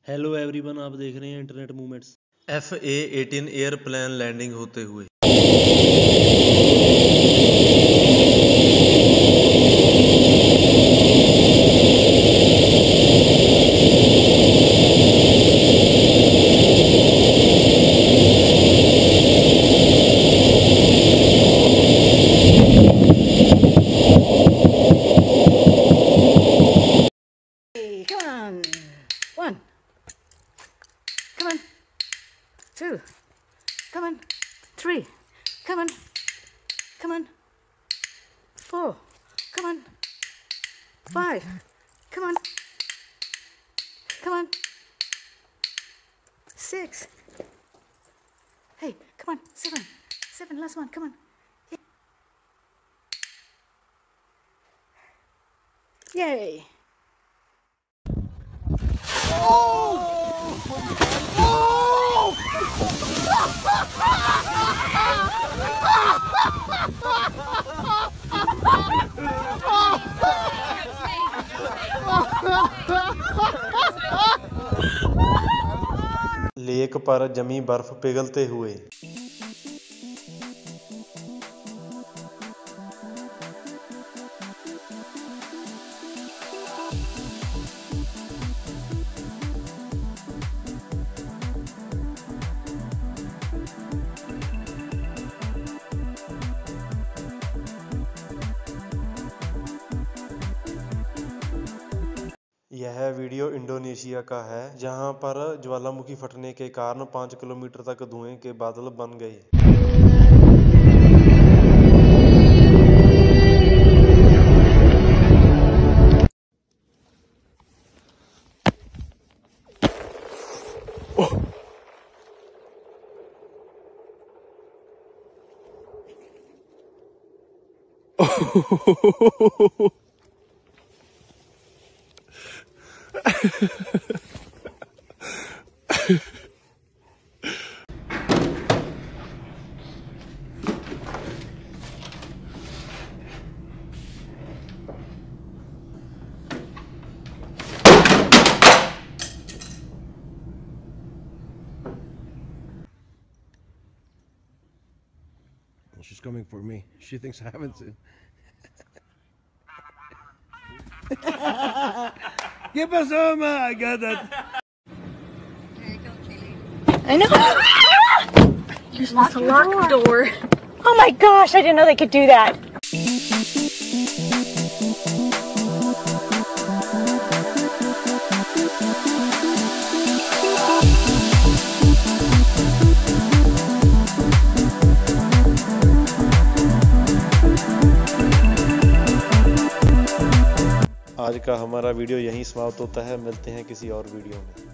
Hello everyone, आप देख रहे हैं internet movements. A-18 airplane landing होते हुए। Come on. 1. Come on. 2. Come on. 3. Come on. Come on. 4. Come on. 5. Come on. Come on. 6. Hey, come on. 7. 7, last one. Come on. Yay. Lake पर जमी बर्फ पिघलते हुए। यह वीडियो इंडोनेशिया का है, जहां पर ज्वालामुखी फटने के कारण 5 किलोमीटर तक धुएं के बादल बन गए। She's coming for me. She thinks I haven't seen. ¿Qué pasó, ma? I got that. I know. You're supposed to lock the door. Oh my gosh, I didn't know they could do that. आज का हमारा video यहीं समाप्त होता है। मिलते हैं किसी और वीडियो में।